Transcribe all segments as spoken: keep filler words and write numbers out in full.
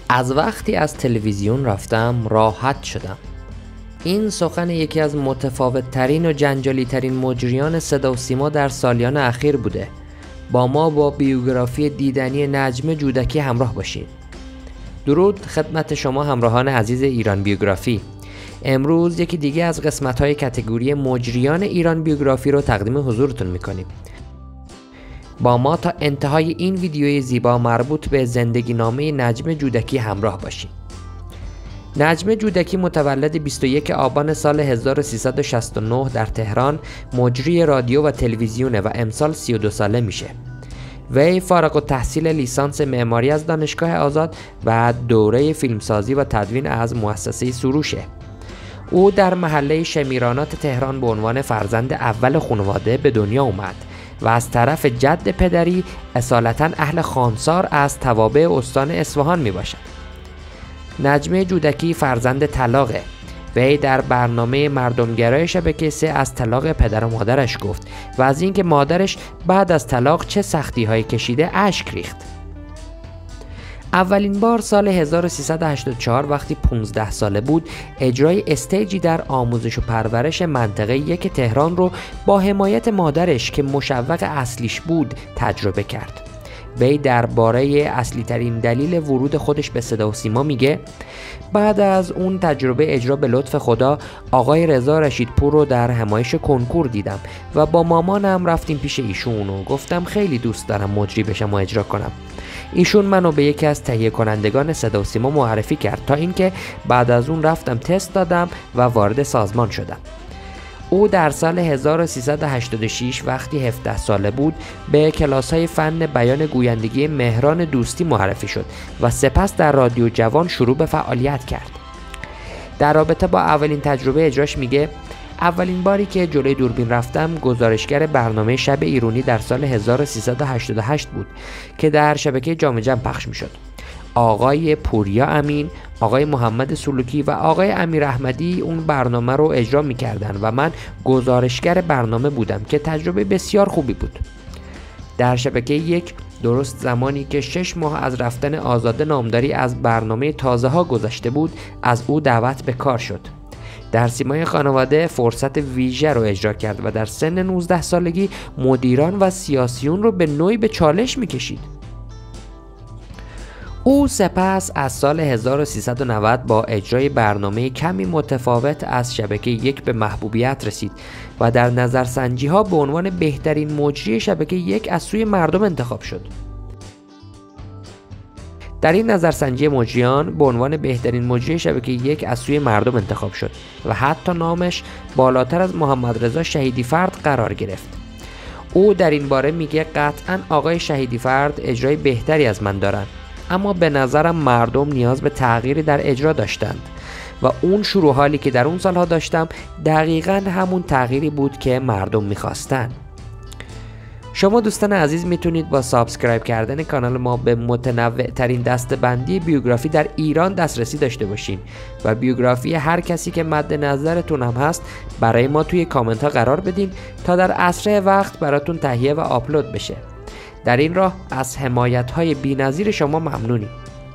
از وقتی از تلویزیون رفتم راحت شدم. این سخن یکی از متفاوت ترین و جنجالی ترین مجریان صدا و سیما در سالیان اخیر بوده. با ما با بیوگرافی دیدنی نجمه جودکی همراه باشید. درود خدمت شما همراهان عزیز ایران بیوگرافی. امروز یکی دیگه از قسمت‌های کاتگوری مجریان ایران بیوگرافی رو تقدیم حضورتون می‌کنیم. با ما تا انتهای این ویدیوی زیبا مربوط به زندگی نامه نجمه جودکی همراه باشید. نجمه جودکی متولد بیست و یک آبان سال هزار و سیصد و شصت و نه در تهران مجری رادیو و تلویزیونه و امسال سی و دو ساله میشه. وی فارغ التحصیل لیسانس معماری از دانشگاه آزاد و دوره فیلمسازی و تدوین از مؤسسه سروشه. او در محله شمیرانات تهران به عنوان فرزند اول خانواده به دنیا اومد و از طرف جد پدری اصالتاً اهل خانسار از توابع استان اصفهان می باشد. نجمه جودکی فرزند طلاقه. وی در برنامه مردمگرای شبکه سه از طلاق پدر و مادرش گفت و از اینکه مادرش بعد از طلاق چه سختی های کشیده اشک ریخت. اولین بار سال هزار و سیصد و هشتاد و چهار وقتی پانزده ساله بود اجرای استیجی در آموزش و پرورش منطقه یک تهران رو با حمایت مادرش که مشوق اصلیش بود تجربه کرد. وی درباره اصلی ترین دلیل ورود خودش به صدا و سیما میگه بعد از اون تجربه اجرا به لطف خدا آقای رضا رشیدپور رو در همایش کنکور دیدم و با مامانم رفتیم پیش ایشون و گفتم خیلی دوست دارم مجری بشم و اجرا کنم. ایشون منو به یکی از تهیه کنندگان صدا و سیما معرفی کرد تا اینکه بعد از اون رفتم تست دادم و وارد سازمان شدم. او در سال هزار و سیصد و هشتاد و شش وقتی هفده ساله بود به کلاس‌های فن بیان گویندگی مهران دوستی معرفی شد و سپس در رادیو جوان شروع به فعالیت کرد. در رابطه با اولین تجربه اجراش میگه اولین باری که جلوی دوربین رفتم گزارشگر برنامه شب ایرونی در سال هزار و سیصد و هشتاد و هشت بود که در شبکه جام جم پخش میشد. آقای پوریا امین، آقای محمد سلوکی و آقای امیر احمدی اون برنامه رو اجرا میکردن و من گزارشگر برنامه بودم که تجربه بسیار خوبی بود. در شبکه یک درست زمانی که شش ماه از رفتن آزاده نامداری از برنامه تازه ها گذشته بود از او دعوت به کار شد. در سیمای خانواده فرصت ویژه رو اجرا کرد و در سن نوزده سالگی مدیران و سیاسیون رو به نوعی به چالش میکشید. او سپس از سال هزار و سیصد و نود با اجرای برنامه کمی متفاوت از شبکه یک به محبوبیت رسید و در نظرسنجی ها به عنوان بهترین مجری شبکه یک از سوی مردم انتخاب شد. در این نظرسنجی مجریان به عنوان بهترین مجری شبکه یک از سوی مردم انتخاب شد و حتی نامش بالاتر از محمد رضا شهیدی فرد قرار گرفت. او در این باره میگه قطعاً آقای شهیدی فرد اجرای بهتری از من دارن، اما به نظرم مردم نیاز به تغییری در اجرا داشتند و اون شروع حالی که در اون سالها داشتم دقیقاً همون تغییری بود که مردم میخواستن. شما دوستان عزیز میتونید با سابسکرایب کردن کانال ما به متنوع ترین دسته‌بندی بیوگرافی در ایران دسترسی داشته باشین و بیوگرافی هر کسی که مد نظرتون هم هست برای ما توی کامنت ها قرار بدین تا در اسرع وقت براتون تهیه و آپلود بشه. در این راه از حمایت‌های بی‌نظیر شما ممنونیم.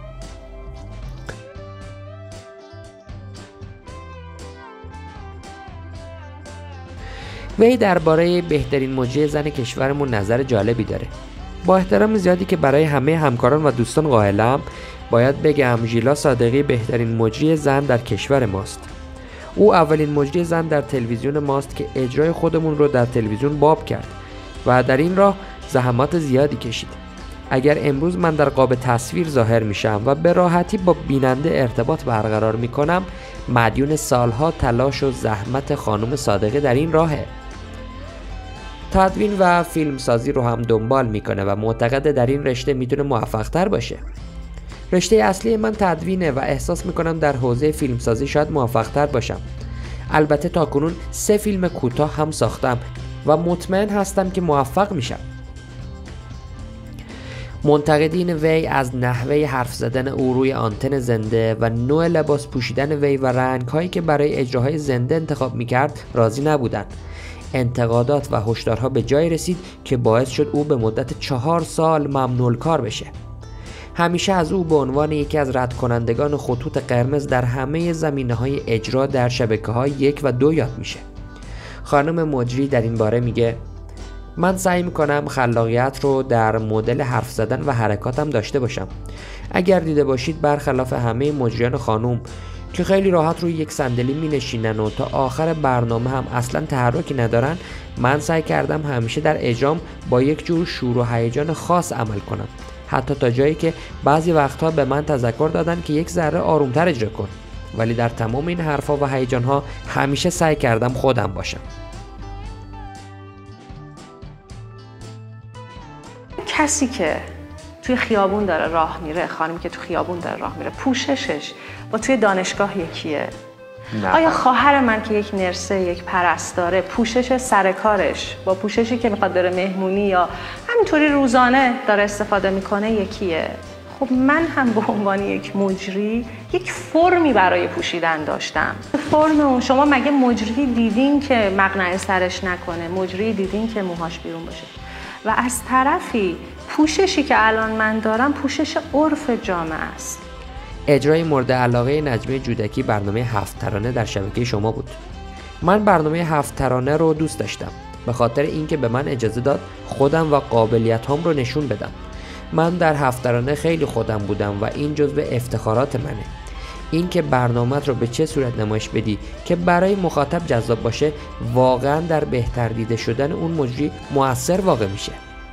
وی درباره بهترین مجری زن کشورمون نظر جالبی داره. با احترام زیادی که برای همه همکاران و دوستان قائلم باید بگم ژیلا صادقی بهترین مجری زن در کشور ماست. او اولین مجری زن در تلویزیون ماست که اجرای خودمون رو در تلویزیون باب کرد و در این راه زحمات زیادی کشید. اگر امروز من در قاب تصویر ظاهر میشم و به راحتی با بیننده ارتباط برقرار میکنم مدیون سالها تلاش و زحمت خانم صادقی در این راهه. تدوین و فیلم سازی رو هم دنبال میکنه و معتقده در این رشته میتونه موفق تر باشه. رشته اصلی من تدوینه و احساس میکنم در حوزه فیلم سازی شاید موفق تر باشم. البته تاکنون سه فیلم کوتاه هم ساختم و مطمئن هستم که موفق میشم. منتقدین وی از نحوه حرف زدن او روی آنتن زنده و نوع لباس پوشیدن وی و رنگ‌هایی که برای اجراهای زنده انتخاب می‌کرد راضی نبودند. انتقادات و هشدارها به جای رسید که باعث شد او به مدت چهار سال ممنوع کار بشه. همیشه از او به عنوان یکی از رد کنندگان خطوط قرمز در همه زمینه‌های اجرا در شبکه‌های یک و دو یاد میشه. خانم مجری در این باره میگه: من سعی میکنم خلاقیت رو در مدل حرف زدن و حرکاتم داشته باشم. اگر دیده باشید برخلاف همه مجریان خانم که خیلی راحت روی یک صندلی می نشینن و تا آخر برنامه هم اصلا تحرکی ندارن، من سعی کردم همیشه در اجرام با یک جور شور و هیجان خاص عمل کنم، حتی تا جایی که بعضی وقتها به من تذکر دادن که یک ذره آرومتر اجرا کن، ولی در تمام این حرفا و هیجانها همیشه سعی کردم خودم باشم. کسی که توی خیابون داره راه میره، خانمی که تو خیابون داره راه میره، پوششش با توی دانشگاه یکیه؟ نه. آیا خواهر من که یک نرسه، یک پرستاره، پوشش سر کارش با پوششی که میخواد بره مهمونی یا همینطوری روزانه داره استفاده میکنه یکیه؟ خب من هم به عنوان یک مجری یک فرمی برای پوشیدن داشتم. فرم اون، شما مگه مجری دیدین که مقنعه سرش نکنه؟ مجری دیدین که موهاش بیرون باشه؟ و از طرفی پوششی که الان من دارم پوشش عرف جامعه است. اجرای مورد علاقه نجمه جودکی برنامه هفت ترانه در شبکه شما بود. من برنامه هفت ترانه رو دوست داشتم به خاطر اینکه به من اجازه داد خودم و قابلیت‌هام رو نشون بدم. من در هفت ترانه خیلی خودم بودم و این جزو افتخارات منه. اینکه برنامه‌ت رو به چه صورت نمایش بدی که برای مخاطب جذاب باشه واقعا در بهتر دیده شدن اون مجری مؤثر واقع میشه.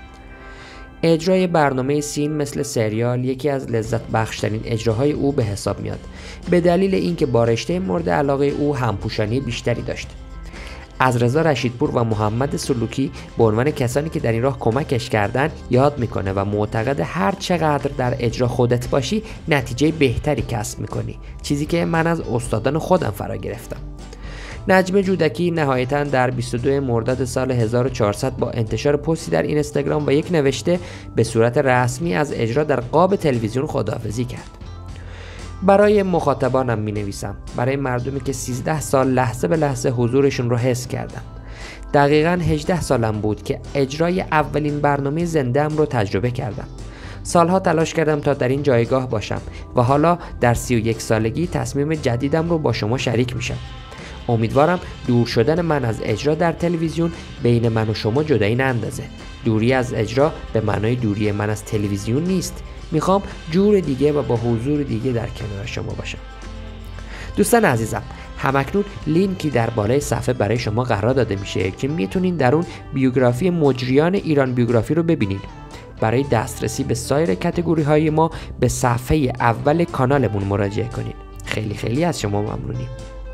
اجرای برنامه سین مثل سریال یکی از لذت بخشترین اجراهای او به حساب میاد، به دلیل اینکه با رشته مورد علاقه او همپوشانی بیشتری داشت. از رضا رشیدپور و محمد سلوکی به عنوان کسانی که در این راه کمکش کردن یاد میکنه و معتقد هر چقدر در اجرا خودت باشی نتیجه بهتری کسب میکنی، چیزی که من از استادان خودم فرا گرفتم. نجمه جودکی نهایتاً در بیست و دو مرداد سال هزار و چهارصد با انتشار پستی در اینستاگرام و یک نوشته به صورت رسمی از اجرا در قاب تلویزیون خداحافظی کرد. برای مخاطبانم می نویسم، برای مردمی که سیزده سال لحظه به لحظه حضورشون رو حس کردم. دقیقاً هجده سالم بود که اجرای اولین برنامه زنده‌ام رو تجربه کردم. سالها تلاش کردم تا در این جایگاه باشم و حالا در سی و یک سالگی تصمیم جدیدم رو با شما شریک میشم. امیدوارم دور شدن من از اجرا در تلویزیون بین من و شما جدایی نندازه. دوری از اجرا به معنای دوری من از تلویزیون نیست. میخوام جور دیگه و با حضور دیگه در کنار شما باشم. دوستان عزیزم، همکنون لینکی در بالای صفحه برای شما قرار داده میشه که میتونین در اون بیوگرافی مجریان ایران بیوگرافی رو ببینین. برای دسترسی به سایر کاتگوری های ما به صفحه اول کانالمون مراجعه کنین. خیلی خیلی از شما ممنونیم.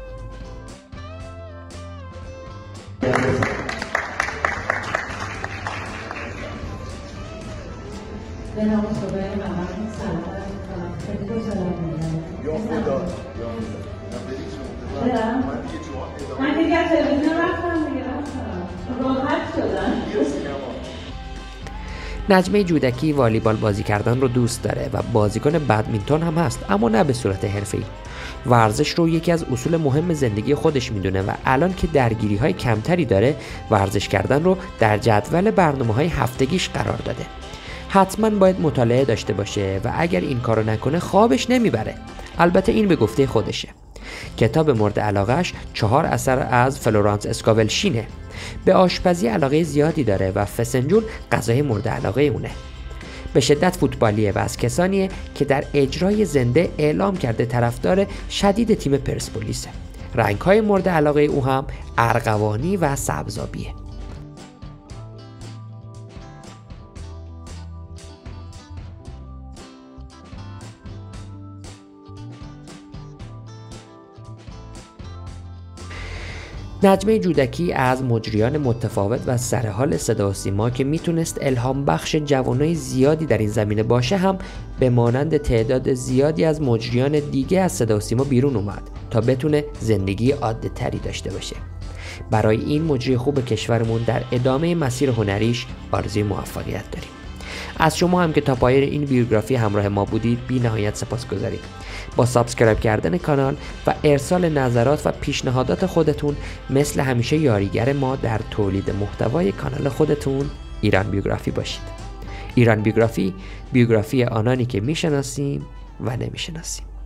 به نام خدای همتون سلام می‌کنم. خیلی خوشحالم می‌شم. یا خدا یا خدا. من دیگه تلویزیون رفتم دیگه رفتم. راحت شدم. نجمه جودکی والیبال بازی کردن رو دوست داره و بازیکن بدمینتون هم هست، اما نه به صورت حرفه‌ای. ورزش رو یکی از اصول مهم زندگی خودش میدونه و الان که درگیری‌های کمتری داره ورزش کردن رو در جدول برنامه‌های هفتگیش قرار داده. حتما باید مطالعه داشته باشه و اگر این کارو نکنه خوابش نمیبره. البته این به گفته خودشه. کتاب مورد علاقهش چهار اثر از فلورانس اسکاولشینه. به آشپزی علاقه زیادی داره و فسنجون غذای مورد علاقه اونه. به شدت فوتبالیه و از کسانیه که در اجرای زنده اعلام کرده طرفدار شدید تیم پرسپولیسه. رنگ‌های مورد علاقه او هم ارغوانی و سبزآبیه. نجمه جودکی از مجریان متفاوت و سرحال صدا و سیما که میتونست الهام بخش جوانای زیادی در این زمینه باشه هم به مانند تعداد زیادی از مجریان دیگه از صدا و سیما بیرون اومد تا بتونه زندگی عادی تری داشته باشه. برای این مجری خوب کشورمون در ادامه مسیر هنریش آرزوی موفقیت داریم. از شما هم که تا پایان این بیوگرافی همراه ما بودید بی نهایت سپاسگزاریم. با سابسکرایب کردن کانال و ارسال نظرات و پیشنهادات خودتون مثل همیشه یاریگر ما در تولید محتوای کانال خودتون ایران بیوگرافی باشید. ایران بیوگرافی، بیوگرافی آنانی که میشناسیم و نمیشناسیم.